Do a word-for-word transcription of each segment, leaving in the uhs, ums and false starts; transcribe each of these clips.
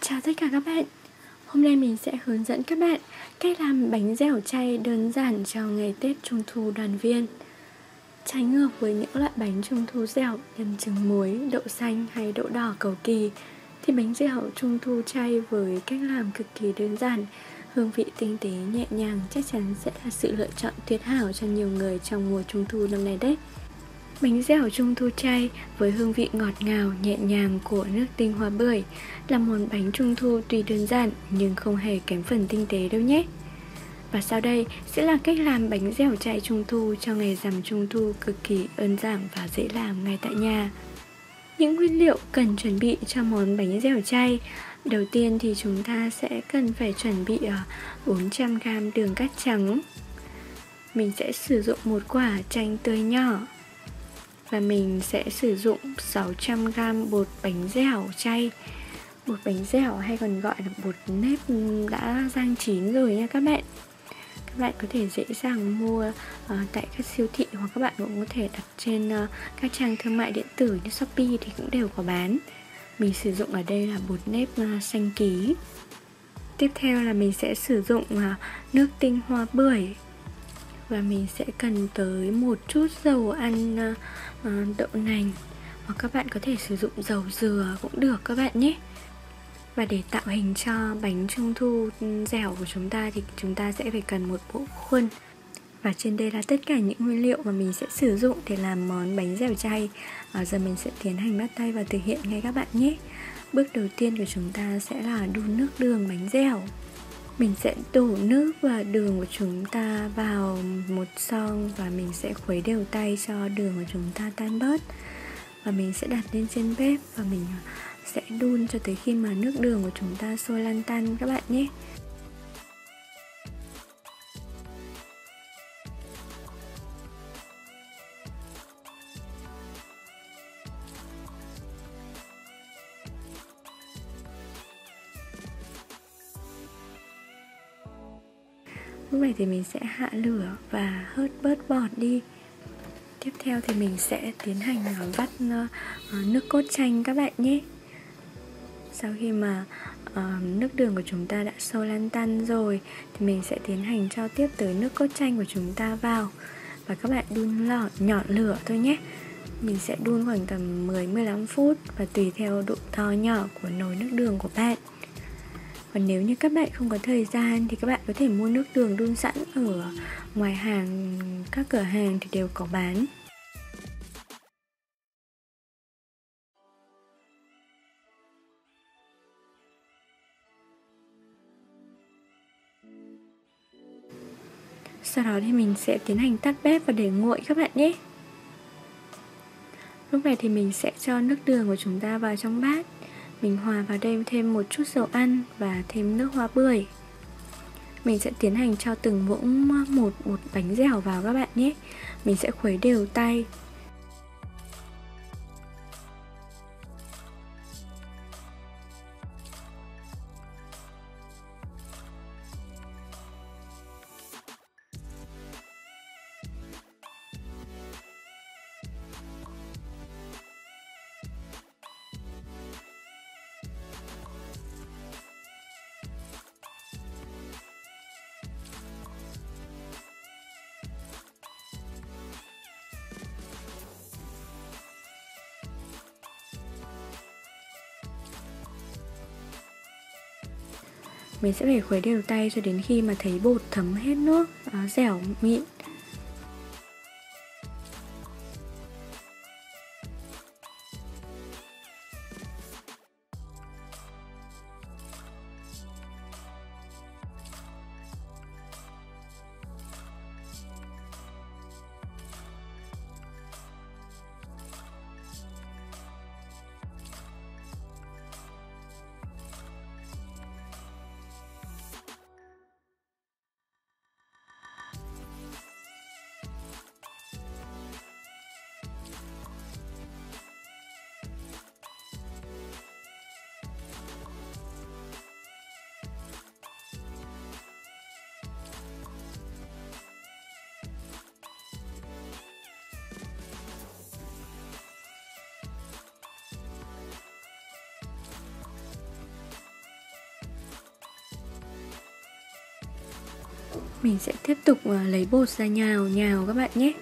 Chào tất cả các bạn. Hôm nay mình sẽ hướng dẫn các bạn cách làm bánh dẻo chay đơn giản cho ngày Tết Trung thu đoàn viên. Trái ngược với những loại bánh Trung thu dẻo nhân trứng muối, đậu xanh hay đậu đỏ cầu kỳ, thì bánh dẻo Trung thu chay với cách làm cực kỳ đơn giản, hương vị tinh tế nhẹ nhàng chắc chắn sẽ là sự lựa chọn tuyệt hảo cho nhiều người trong mùa Trung thu năm nay đấy. Bánh dẻo Trung thu chay với hương vị ngọt ngào, nhẹ nhàng của nước tinh hoa bưởi là món bánh Trung thu tuy đơn giản nhưng không hề kém phần tinh tế đâu nhé. Và sau đây sẽ là cách làm bánh dẻo chay Trung thu cho ngày rằm Trung thu cực kỳ đơn giản và dễ làm ngay tại nhà. Những nguyên liệu cần chuẩn bị cho món bánh dẻo chay. Đầu tiên thì chúng ta sẽ cần phải chuẩn bị bốn trăm gam đường cát trắng. Mình sẽ sử dụng một quả chanh tươi nhỏ. Và mình sẽ sử dụng sáu trăm gam bột bánh dẻo chay. Bột bánh dẻo hay còn gọi là bột nếp đã rang chín rồi nha các bạn. Các bạn có thể dễ dàng mua uh, tại các siêu thị, hoặc các bạn cũng có thể đặt trên uh, các trang thương mại điện tử như Shopee thì cũng đều có bán. Mình sử dụng ở đây là bột nếp uh, xanh ký. Tiếp theo là mình sẽ sử dụng uh, nước tinh hoa bưởi. Và mình sẽ cần tới một chút dầu ăn uh, đậu nành, hoặc các bạn có thể sử dụng dầu dừa cũng được các bạn nhé. Và để tạo hình cho bánh Trung thu dẻo của chúng ta thì chúng ta sẽ phải cần một bộ khuôn. Và trên đây là tất cả những nguyên liệu mà mình sẽ sử dụng để làm món bánh dẻo chay. Và giờ mình sẽ tiến hành bắt tay và thực hiện ngay các bạn nhé. Bước đầu tiên của chúng ta sẽ là đun nước đường bánh dẻo. Mình sẽ đổ nước và đường của chúng ta vào một xoong và mình sẽ khuấy đều tay cho đường của chúng ta tan bớt. Và mình sẽ đặt lên trên bếp và mình sẽ đun cho tới khi mà nước đường của chúng ta sôi lăn tăn các bạn nhé. Lúc này thì mình sẽ hạ lửa và hớt bớt bọt đi. Tiếp theo thì mình sẽ tiến hành vắt nước cốt chanh các bạn nhé. Sau khi mà uh, nước đường của chúng ta đã sôi lăn tăn rồi thì mình sẽ tiến hành cho tiếp tới nước cốt chanh của chúng ta vào. Và các bạn đun lỏ, nhỏ lửa thôi nhé. Mình sẽ đun khoảng tầm mười đến mười lăm phút và tùy theo độ to nhỏ của nồi nước đường của bạn. Còn nếu như các bạn không có thời gian thì các bạn có thể mua nước đường đun sẵn ở ngoài hàng, các cửa hàng thì đều có bán. Sau đó thì mình sẽ tiến hành tắt bếp và để nguội các bạn nhé. Lúc này thì mình sẽ cho nước đường của chúng ta vào trong bát. Mình hòa vào đây thêm một chút dầu ăn và thêm nước hoa bưởi. Mình sẽ tiến hành cho từng muỗng một bột bánh dẻo vào các bạn nhé. Mình sẽ khuấy đều tay. Mình sẽ phải khuấy đều tay cho đến khi mà thấy bột thấm hết nước, dẻo mịn. Mình sẽ tiếp tục uh, lấy bột ra nhào nhào các bạn nhé.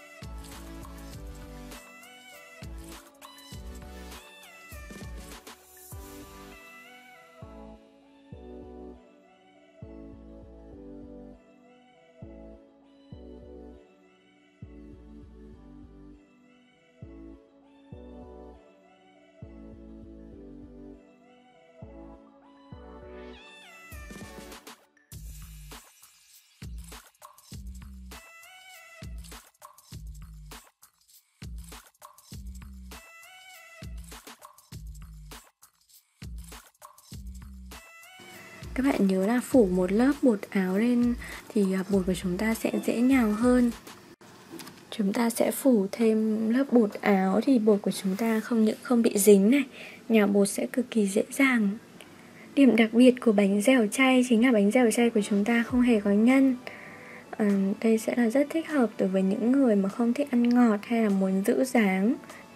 Các bạn nhớ là phủ một lớp bột áo lên thì bột của chúng ta sẽ dễ nhào hơn. Chúng ta sẽ phủ thêm lớp bột áo thì bột của chúng ta không những không bị dính này, nhào bột sẽ cực kỳ dễ dàng. Điểm đặc biệt của bánh dẻo chay chính là bánh dẻo chay của chúng ta không hề có nhân. à, Đây sẽ là rất thích hợp đối với những người mà không thích ăn ngọt hay là muốn giữ dáng.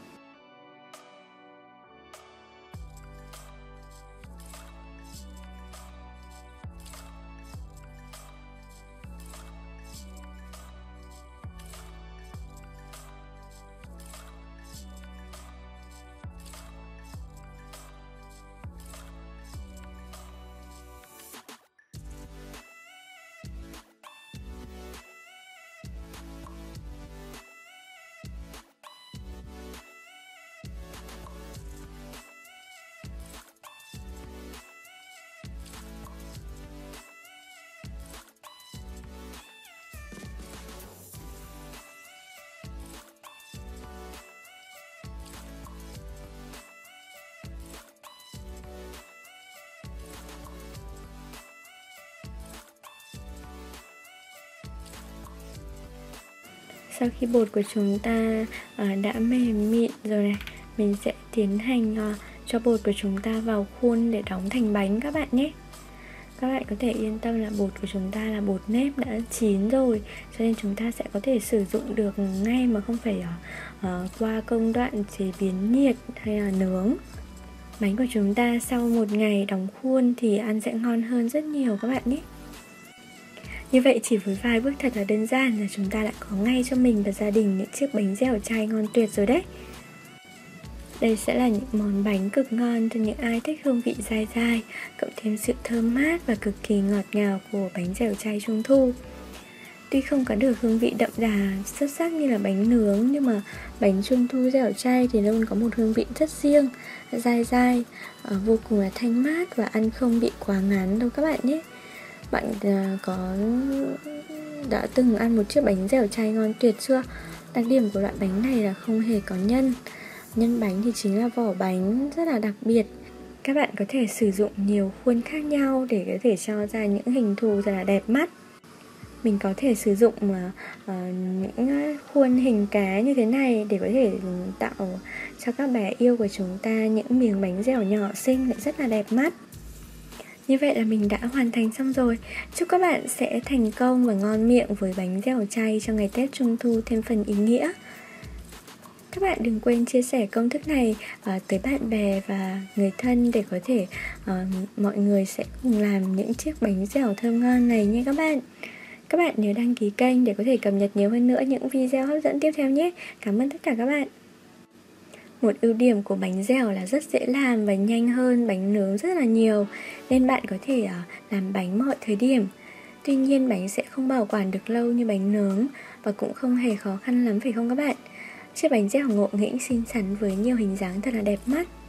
Sau khi bột của chúng ta à, đã mềm mịn rồi này, mình sẽ tiến hành à, cho bột của chúng ta vào khuôn để đóng thành bánh các bạn nhé. Các bạn có thể yên tâm là bột của chúng ta là bột nếp đã chín rồi, cho nên chúng ta sẽ có thể sử dụng được ngay mà không phải uh, qua công đoạn chế biến nhiệt hay là nướng. Bánh của chúng ta sau một ngày đóng khuôn thì ăn sẽ ngon hơn rất nhiều các bạn nhé. Như vậy chỉ với vài bước thật là đơn giản là chúng ta đã có ngay cho mình và gia đình những chiếc bánh dẻo chay ngon tuyệt rồi đấy. Đây sẽ là những món bánh cực ngon cho những ai thích hương vị dai dai, cộng thêm sự thơm mát và cực kỳ ngọt ngào của bánh dẻo chay Trung thu. Tuy không có được hương vị đậm đà xuất sắc như là bánh nướng, nhưng mà bánh Trung thu dẻo chay thì luôn có một hương vị rất riêng, dai dai, vô cùng là thanh mát và ăn không bị quá ngán đâu các bạn nhé. Bạn có đã từng ăn một chiếc bánh dẻo chay ngon tuyệt chưa? Đặc điểm của loại bánh này là không hề có nhân. Nhân bánh thì chính là vỏ bánh rất là đặc biệt. Các bạn có thể sử dụng nhiều khuôn khác nhau để có thể cho ra những hình thù rất là đẹp mắt. Mình có thể sử dụng mà uh, những khuôn hình cá như thế này để có thể tạo cho các bé yêu của chúng ta những miếng bánh dẻo nhỏ xinh lại rất là đẹp mắt. Như vậy là mình đã hoàn thành xong rồi. Chúc các bạn sẽ thành công và ngon miệng với bánh dẻo chay cho ngày Tết Trung thu thêm phần ý nghĩa. Các bạn đừng quên chia sẻ công thức này uh, tới bạn bè và người thân để có thể uh, mọi người sẽ cùng làm những chiếc bánh dẻo thơm ngon này nha các bạn. Các bạn nhớ đăng ký kênh để có thể cập nhật nhiều hơn nữa những video hấp dẫn tiếp theo nhé. Cảm ơn tất cả các bạn. Một ưu điểm của bánh dẻo là rất dễ làm và nhanh hơn bánh nướng rất là nhiều, nên bạn có thể uh, làm bánh mọi thời điểm. Tuy nhiên bánh sẽ không bảo quản được lâu như bánh nướng và cũng không hề khó khăn lắm phải không các bạn? Chiếc bánh dẻo ngộ nghĩnh xinh xắn với nhiều hình dáng thật là đẹp mắt.